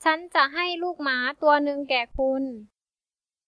ฉันจะให้ลูกหมาตัวหนึ่งแก่คุณ